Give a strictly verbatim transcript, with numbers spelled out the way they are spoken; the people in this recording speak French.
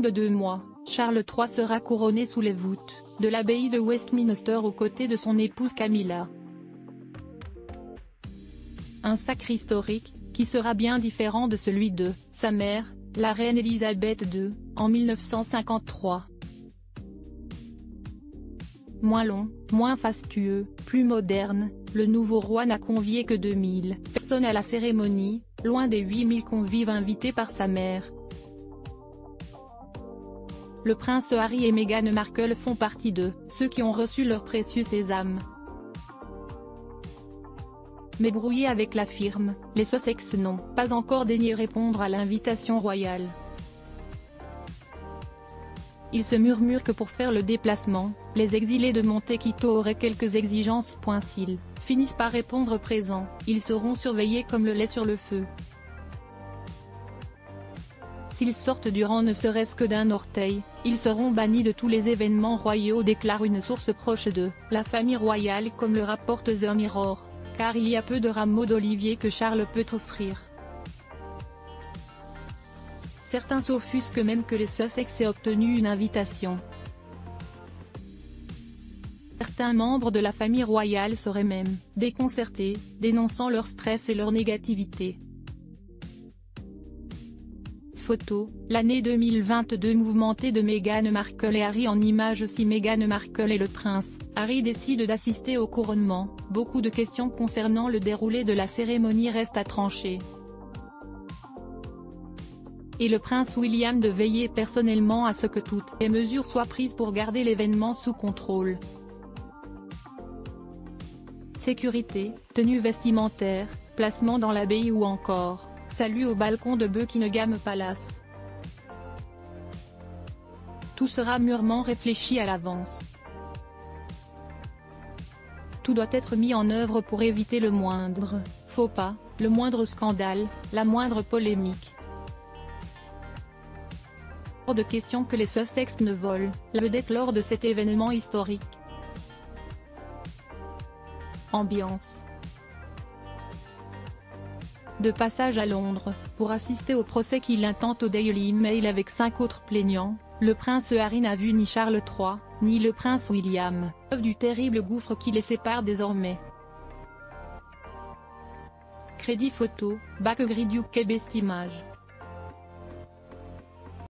de deux mois, Charles trois sera couronné sous les voûtes de l'abbaye de Westminster aux côtés de son épouse Camilla. Un sacre historique, qui sera bien différent de celui de sa mère, la reine Elisabeth deux, en mille neuf cent cinquante-trois. Moins long, moins fastueux, plus moderne, le nouveau roi n'a convié que deux mille personnes à la cérémonie, loin des huit mille convives invités par sa mère. Le prince Harry et Meghan Markle font partie de ceux qui ont reçu leur précieux sésame. Mais brouillés avec la firme, les Sussex n'ont pas encore daigné répondre à l'invitation royale. Il se murmure que pour faire le déplacement, les exilés de Monte Quito auraient quelques exigences. S'ils finissent par répondre présent, ils seront surveillés comme le lait sur le feu. S'ils sortent du rang ne serait-ce que d'un orteil, ils seront bannis de tous les événements royaux, déclare une source proche de la famille royale, comme le rapporte The Mirror, car il y a peu de rameaux d'olivier que Charles peut offrir. Certains s'offusquent même que les Sussex aient obtenu une invitation. Certains membres de la famille royale seraient même déconcertés, dénonçant leur stress et leur négativité. Photo, l'année deux mille vingt-deux mouvementée de Meghan Markle et Harry en images. Si Meghan Markle et le prince Harry décident d'assister au couronnement, beaucoup de questions concernant le déroulé de la cérémonie restent à trancher. Et le prince William de veiller personnellement à ce que toutes les mesures soient prises pour garder l'événement sous contrôle. Sécurité, tenue vestimentaire, placement dans l'abbaye ou encore salut au balcon de Buckingham Palace. Tout sera mûrement réfléchi à l'avance. Tout doit être mis en œuvre pour éviter le moindre faux pas, le moindre scandale, la moindre polémique. Hors de question que les Sussex ne volent la vedette lors de cet événement historique. Ambiance. De passage à Londres, pour assister au procès qu'il intente au Daily Mail avec cinq autres plaignants, le prince Harry n'a vu ni Charles trois, ni le prince William, preuve du terrible gouffre qui les sépare désormais. Crédit photo, Backgrid U K Best Image.